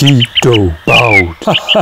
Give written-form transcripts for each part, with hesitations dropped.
Tito Bout.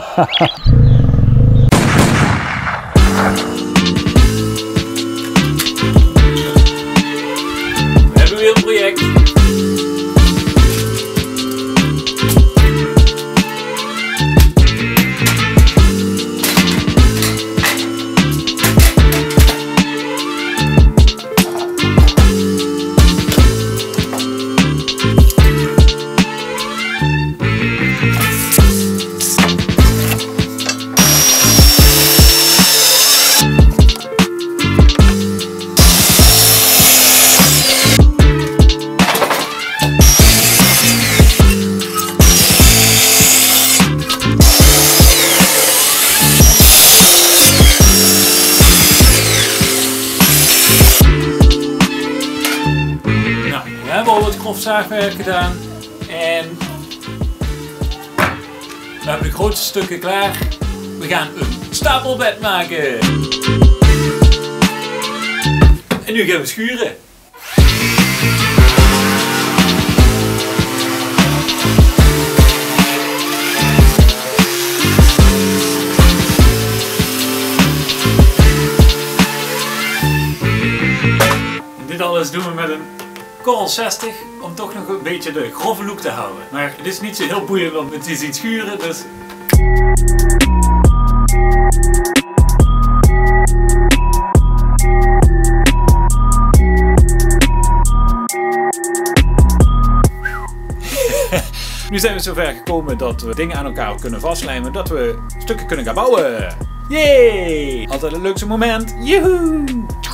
We hebben weer een project. We hebben al wat grof zaagwerk gedaan en we hebben de grootste stukken klaar. We gaan een stapelbed maken. En nu gaan we schuren. En dit alles doen we met een Coral 60 om toch nog een beetje de grove look te houden. Maar het is niet zo heel boeiend om het te zien schuren, dus... Nu zijn we zover gekomen dat we dingen aan elkaar kunnen vastlijmen, dat we stukken kunnen gaan bouwen. Yay! Altijd het leukste moment. Joehoe!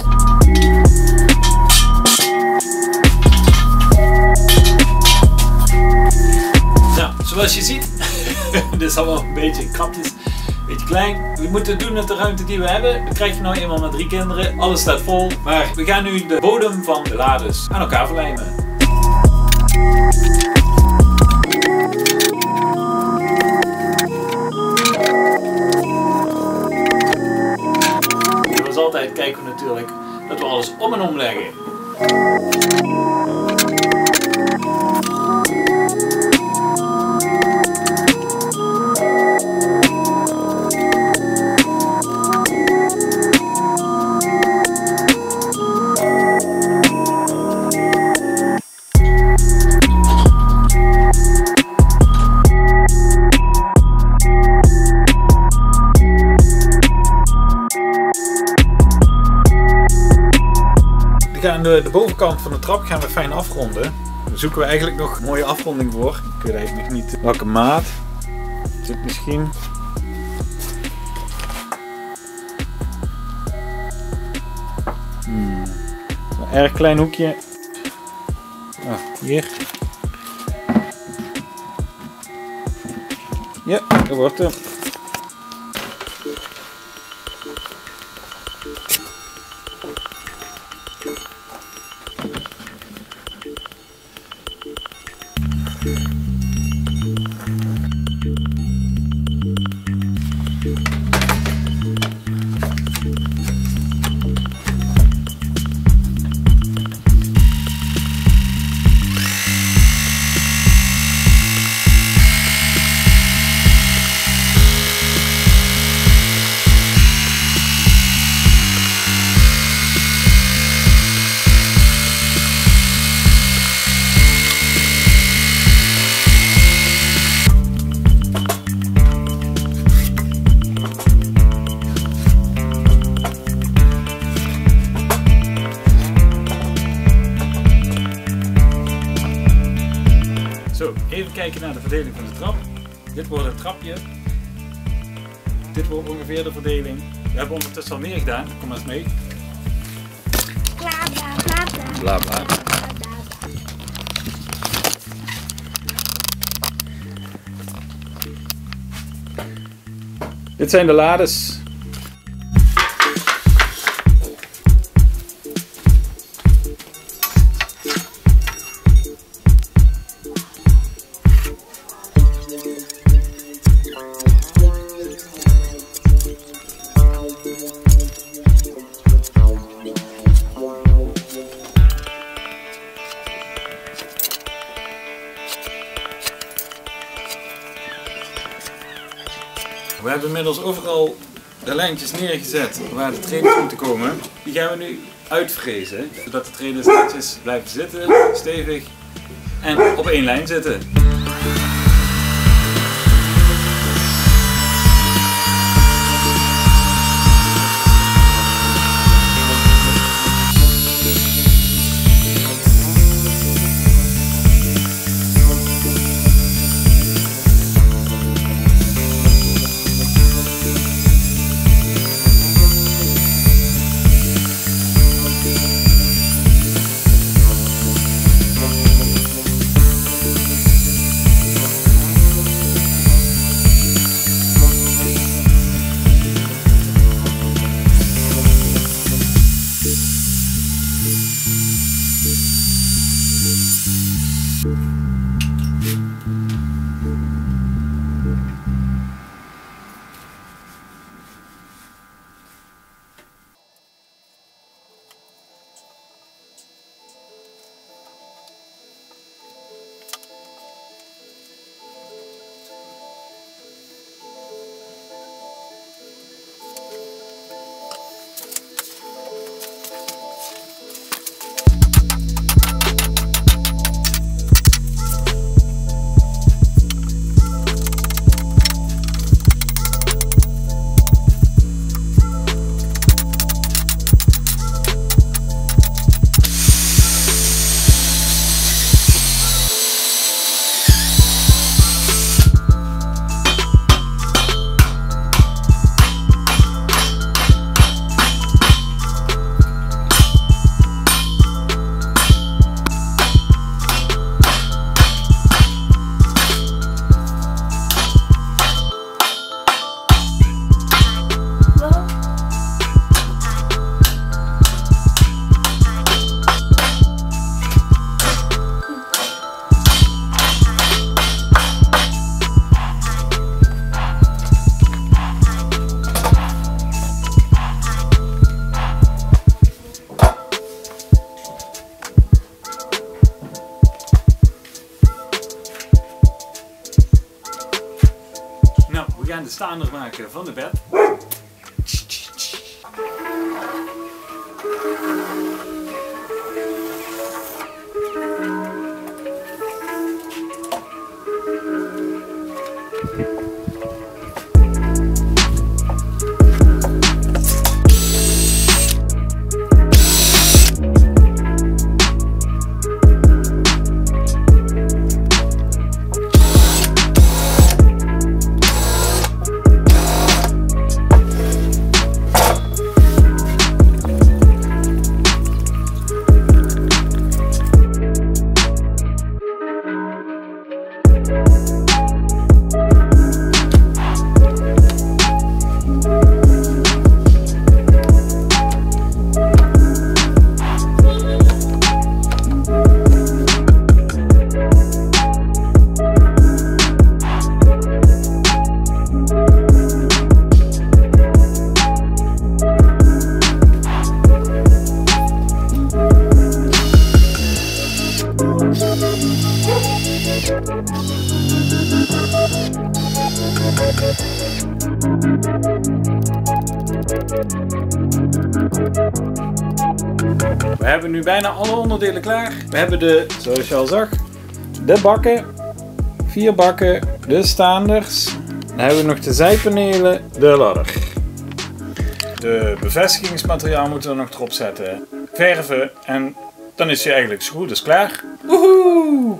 Zoals je ziet, dit is allemaal een beetje krapjes, een beetje klein. We moeten het doen met de ruimte die we hebben. Dat krijg je nou eenmaal met 3 kinderen. Alles staat vol. Maar we gaan nu de bodem van de lades aan elkaar verlijmen. Zoals altijd kijken we natuurlijk dat we alles om en om leggen. De bovenkant van de trap gaan we fijn afronden. Daar zoeken we eigenlijk nog een mooie afronding voor. Ik weet eigenlijk nog niet welke maat. Dit misschien. Een erg klein hoekje. Hier. Ja, dat wordt hem. Zo, even kijken naar de verdeling van de trap. Dit wordt het trapje. Dit wordt ongeveer de verdeling. We hebben ondertussen al meer gedaan. Kom maar eens mee. Bla bla bla bla. Bla bla. Dit zijn de lades. hebben inmiddels overal de lijntjes neergezet waar de trainers moeten komen. Die gaan we nu uitvrezen, zodat de trainers netjes blijven zitten, stevig en op één lijn zitten. We gaan de staander maken van de bed. We hebben nu bijna alle onderdelen klaar. We hebben de, zoals je al zag, de bakken, 4 bakken, de staanders. Dan hebben we nog de zijpanelen, de ladder. De bevestigingsmateriaal moeten we nog erop zetten, verven en dan is hij eigenlijk zo goed als klaar. Woehoe!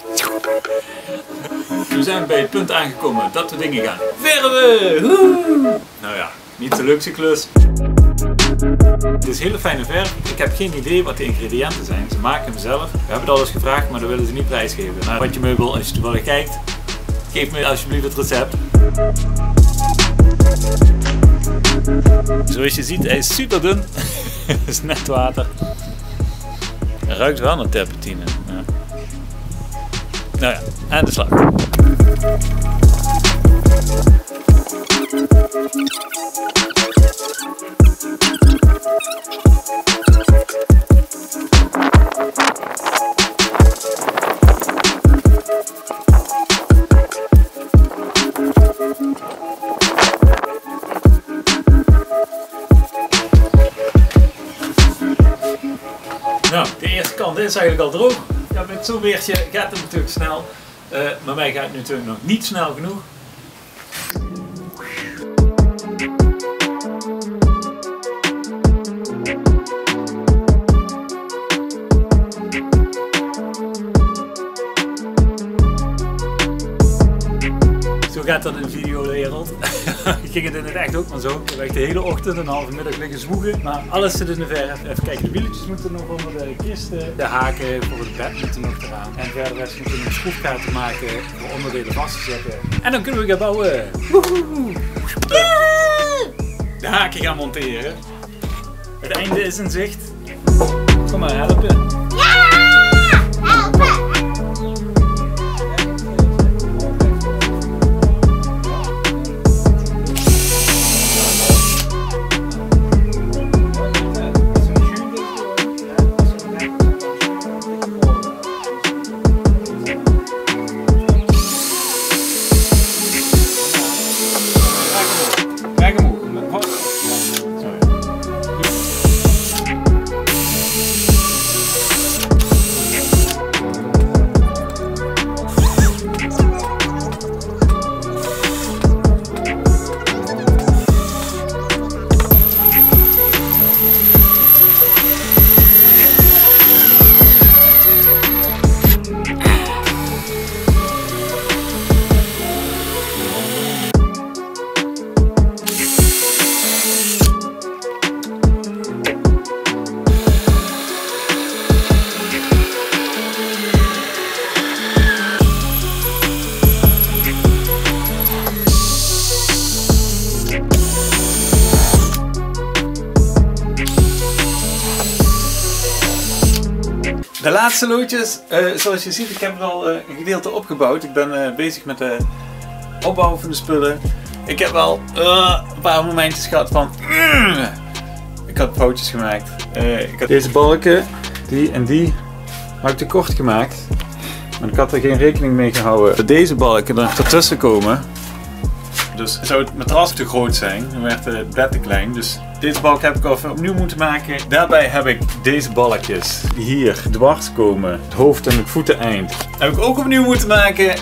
Nu zijn we bij het punt aangekomen dat we dingen gaan verven. Woehoe! Nou ja, niet de leukste klus. Het is hele fijne verf. Ik heb geen idee wat de ingrediënten zijn. Ze maken hem zelf. We hebben het al eens gevraagd, maar dat willen ze niet prijsgeven. Maar wat je meubel, als je toevallig kijkt, geef me alsjeblieft het recept. Zoals je ziet, hij is super dun. Het is net water. Hij ruikt wel naar terpentine. Ja. Nou ja, aan de slag. want dit is eigenlijk al droog. Ja, met zo'n weertje gaat het natuurlijk snel. Maar mij gaat het natuurlijk nog niet snel genoeg. Zo gaat dat in de videowereld. Ik ging het in het echt ook maar zo. Ik heb echt de hele ochtend en een halve middag liggen zwoegen. Maar alles zit in de verf. Even kijken, de wieltjes moeten nog onder de kisten. De haken voor het bed moeten nog eraan. En verder rest moeten we nog schroefgaten maken voor onderdelen vast te zetten. En dan kunnen we gaan bouwen. Woehoe. De haken gaan monteren. Het einde is in zicht. Kom maar helpen. De laatste loodjes, zoals je ziet, ik heb er al een gedeelte opgebouwd. Ik ben bezig met de opbouw van de spullen. Ik heb wel een paar momentjes gehad van ik had foutjes gemaakt. Ik had deze balken, die en die, had ik te kort gemaakt. Maar ik had er geen rekening mee gehouden dat deze balken er ertussen komen. Dus zou het matras te groot zijn, dan werd het bed te klein. Dus deze balk heb ik even opnieuw moeten maken. Daarbij heb ik deze balkjes die hier dwars komen, het hoofd en het voeteneind, heb ik ook opnieuw moeten maken.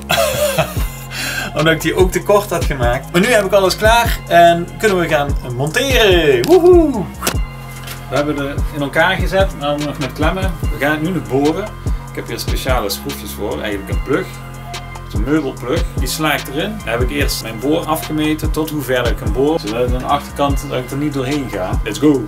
Omdat ik die ook te kort had gemaakt. Maar nu heb ik alles klaar en kunnen we gaan monteren. Woehoe! We hebben het in elkaar gezet, nou nog met klemmen. We gaan het nu nog boren. Ik heb hier speciale schroefjes voor, eigenlijk een plug. Een meubelplug, die sla ik erin. Dan heb ik eerst mijn boor afgemeten tot hoe ver ik kan boren. Zodat aan de achterkant dat ik er niet doorheen ga. Let's go!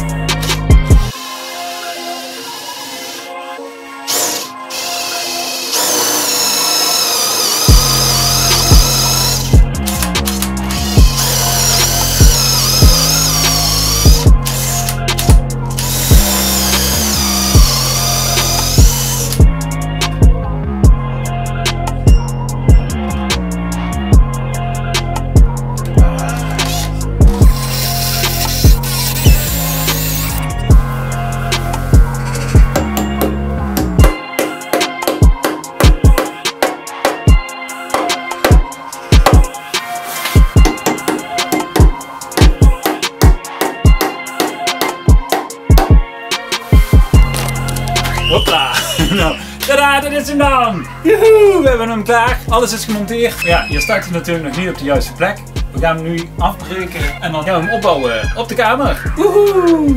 Hopla! Nou, tadaa, dit is hem dan! Joehoe, we hebben hem klaar. Alles is gemonteerd. Ja, hier staat hij natuurlijk nog niet op de juiste plek. We gaan hem nu afbreken en dan gaan we hem opbouwen op de kamer. Woehoe!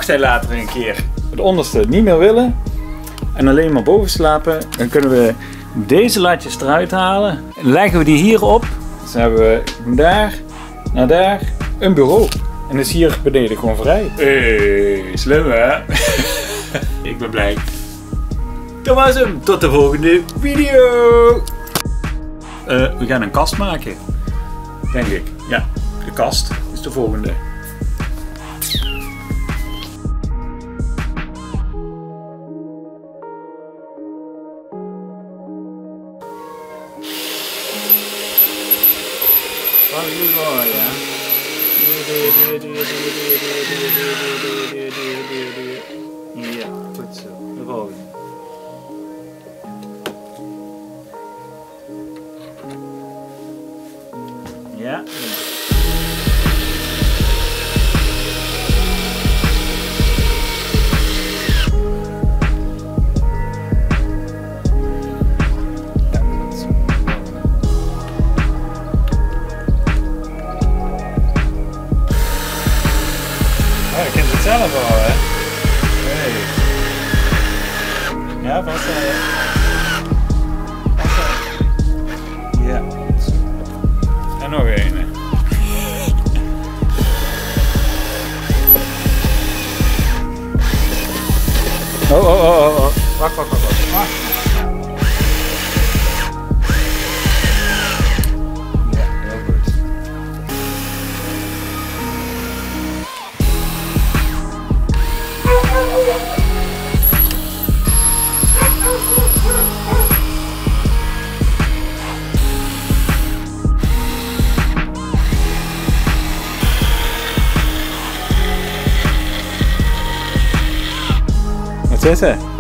mocht hij later een keer het onderste niet meer willen en alleen maar boven slapen, dan kunnen we deze latjes eruit halen. Leggen we die hier op. Dus dan hebben we van daar naar daar een bureau. En is hier beneden gewoon vrij. Slim hè? Ik ben blij. Dat was hem. Tot de volgende video. We gaan een kast maken. Denk ik. Ja, de kast is de volgende. Wat is het mooi, ja? Ja, goed zo. De volgende. Ja. Je kent het zelf al, hè? Hey. Ja, vast wel, hè? Ja. En nog een, hè? Oh. Wacht. Ja, heel goed. Wat is het?